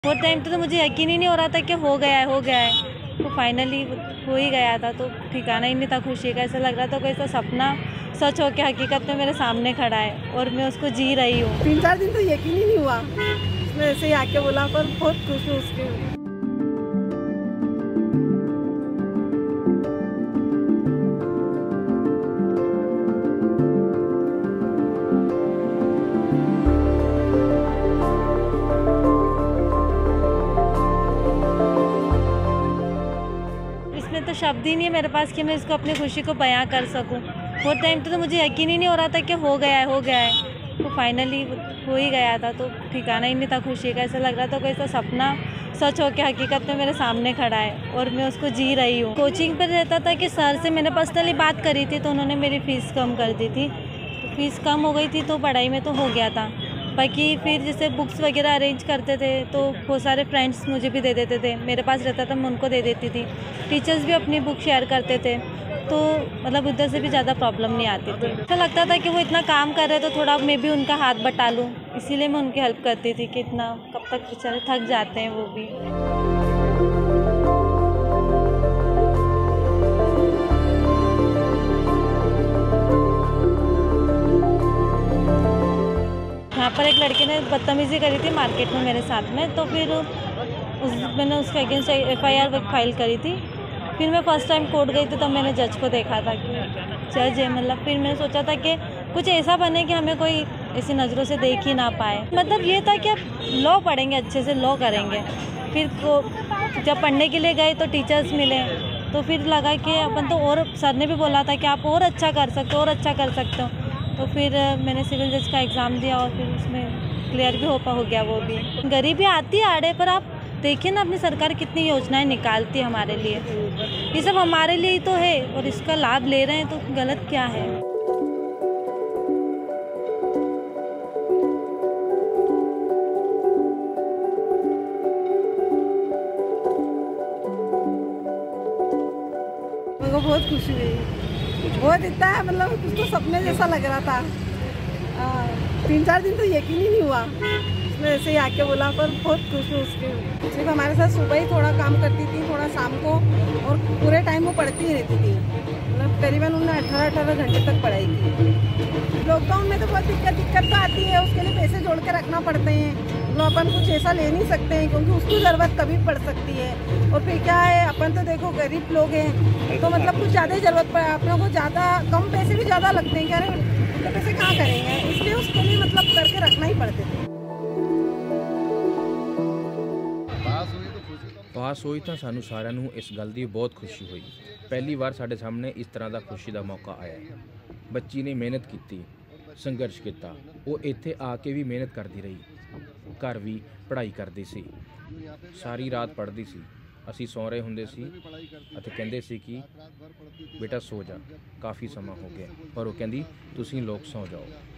वो टाइम तो मुझे यकीन ही नहीं हो रहा था कि हो गया है। तो फाइनली हो ही गया था, तो ठिकाना ही नहीं था खुशी का। ऐसा लग रहा था कोई ऐसा सपना सच हो के हकीकत में मेरे सामने खड़ा है और मैं उसको जी रही हूँ। 3-4 दिन तो यकीन ही नहीं हुआ। उसने ऐसे ही आके बोला, पर बहुत खुश हूँ उसके। इसमें तो शब्द ही नहीं है मेरे पास कि मैं इसको अपनी खुशी को बयां कर सकूं। वो टाइम तो मुझे यकीन ही नहीं हो रहा था कि हो गया है। तो फाइनली हो ही गया था, तो ठिकाना ही नहीं था खुशी का। ऐसा लग रहा था कोई ऐसा सपना सच हो के हकीकत में मेरे सामने खड़ा है और मैं उसको जी रही हूँ। कोचिंग पर रहता था कि सर से मैंने पर्सनली बात करी थी, तो उन्होंने मेरी फ़ीस कम कर दी थी। तो फीस कम हो गई थी तो पढ़ाई में तो हो गया था। बाकी फिर जैसे बुक्स वगैरह अरेंज करते थे तो बहुत सारे फ्रेंड्स मुझे भी दे देते थे, मेरे पास रहता था मैं उनको दे देती थी। टीचर्स भी अपनी बुक शेयर करते थे, तो मतलब उधर से भी ज़्यादा प्रॉब्लम नहीं आती थी। ऐसा लगता था कि वो इतना काम कर रहे तो थोड़ा मैं भी उनका हाथ बटा लूँ, इसीलिए मैं उनकी हेल्प करती थी कि इतना कब तक बेचारे थक जाते हैं वो भी। यहाँ पर एक लड़के ने बदतमीज़ी करी थी मार्केट में मेरे साथ में, तो फिर मैंने उसके अगेंस्ट FIR फाइल करी थी। फिर मैं फ़र्स्ट टाइम कोर्ट गई थी, तब मैंने जज को देखा था कि जज है, मतलब फिर मैंने सोचा था कि कुछ ऐसा बने कि हमें कोई ऐसी नज़रों से देख ही ना पाए। मतलब ये था कि अब लॉ पढ़ेंगे, अच्छे से लॉ करेंगे। फिर जब पढ़ने के लिए गए तो टीचर्स मिले, तो फिर लगा कि अपन तो, और सर ने भी बोला था कि आप और अच्छा कर सकते हो और अच्छा कर सकते हो। तो फिर मैंने सिविल जज का एग्ज़ाम दिया और फिर उसमें क्लियर भी हो गया वो भी। गरीबी आती है आड़े, पर आप देखिए ना अपनी सरकार कितनी योजनाएं निकालती है हमारे लिए। ये सब हमारे लिए ही तो है और इसका लाभ ले रहे हैं, तो गलत क्या है। मेरे को बहुत खुशी हुई, बहुत इतना मतलब कुछ तो सपने जैसा लग रहा था। 3-4 दिन तो यकीन ही नहीं हुआ। उसने ऐसे ही आके बोला, पर बहुत खुश हूँ उसके। सिर्फ हमारे साथ सुबह ही थोड़ा काम करती थी, थोड़ा शाम को, और पूरे टाइम वो पढ़ती ही रहती थी। मतलब करीबन उन्होंने 18 घंटे तक पढ़ाई की। लॉकडाउन में तो बहुत दिक्कत तो आती है, उसके लिए पैसे जोड़ के रखना पड़ते हैं। तो अपन कुछ ऐसा ले नहीं सकते हैं, क्योंकि उसकी ज़रूरत कभी पड़ सकती है। और फिर क्या है, अपन तो देखो गरीब लोग हैं, तो मतलब कुछ ज़्यादा ही ज़रूरत पड़े, अपनों को ज़्यादा कम पैसे भी ज़्यादा लगते हैं। क्या तो पैसे कहाँ करेंगे, इसलिए उसके लिए मतलब करके रखना ही पड़ते थे। ਪਾਸ ਹੋਈ ਤਾਂ ਸਾਨੂੰ ਸਾਰਿਆਂ ਨੂੰ ਇਸ ਗੱਲ ਦੀ ਬਹੁਤ ਖੁਸ਼ੀ ਹੋਈ। ਪਹਿਲੀ ਵਾਰ ਸਾਡੇ ਸਾਹਮਣੇ ਇਸ ਤਰ੍ਹਾਂ ਦਾ ਖੁਸ਼ੀ ਦਾ ਮੌਕਾ ਆਇਆ ਹੈ। ਬੱਚੀ ਨੇ ਮਿਹਨਤ ਕੀਤੀ, ਸੰਘਰਸ਼ ਕੀਤਾ, ਉਹ ਇੱਥੇ ਆ ਕੇ ਵੀ ਮਿਹਨਤ ਕਰਦੀ ਰਹੀ, ਘਰ ਵੀ ਪੜ੍ਹਾਈ ਕਰਦੀ ਸੀ, ਸਾਰੀ ਰਾਤ ਪੜ੍ਹਦੀ ਸੀ। ਅਸੀਂ ਸੌਂ ਰਹੇ ਹੁੰਦੇ ਸੀ ਅਤੇ ਕਹਿੰਦੇ ਸੀ ਕਿ ਬੇਟਾ ਸੋ ਜਾ, ਕਾਫੀ ਸਮਾਂ ਹੋ ਗਿਆ, ਪਰ ਉਹ ਕਹਿੰਦੀ ਤੁਸੀਂ ਲੋਕ ਸੌਂ ਜਾਓ।